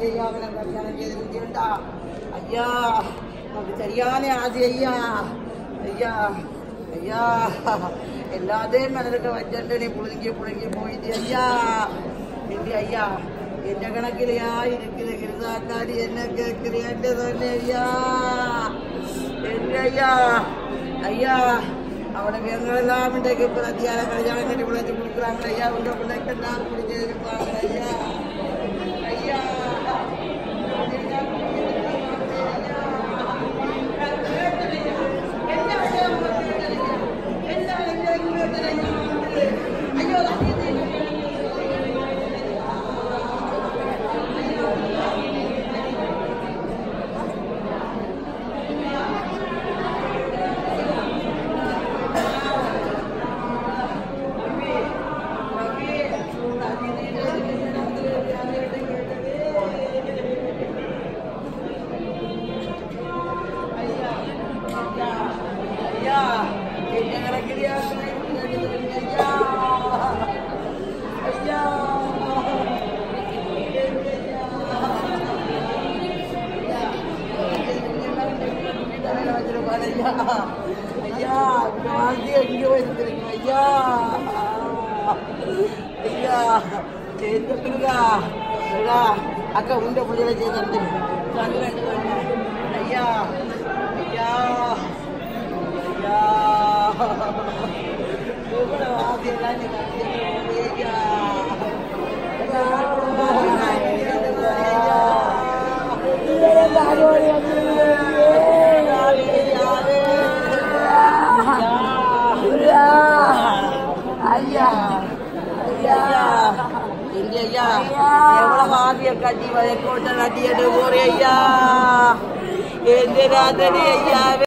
ஐயா அவனை கல்யாணம் செய்திருந்தா ஐயா நமக்கு சரியான ஆதி ஐயா ஐயா ஐயா எல்லாத்தையும் மனதுக்கு வச்சுட்டு நீ புழுங்கி போயிட்டு ஐயா இல்லை ஐயா என்ன கணக்கிலையா இருக்குது கிருதாக்காடி என்ன கேட்கிறேன் தானே ஐயா என்ன ஐயா ஐயா அவனுக்கு எங்களெல்லாம் இன்றைக்கு பிரத்தியால கல்யாணம் கட்டி பிள்ளைச்சு கொடுக்குறாங்க ஐயா உங்க பிள்ளைக்கு நான் பிடிச்சி இருப்பாங்க ஐயா ஐயா ஐயா வாழ்ந்து எங்கேயோ இருக்கிறீங்க ஐயா ஐயா சேர்ந்துருக்கா அக்கா உண்ட பிள்ளைகளை சேர்ந்து ஐயா ஐயா ஐயா ஆசையெல்லாம் ஐயா ஐயா ஐயா ஐயா எவ்வளவு ஆதிய கட்டி வயக்கோட்டை நட்டியது போறே ஐயா எந்த ராதனி ஐயா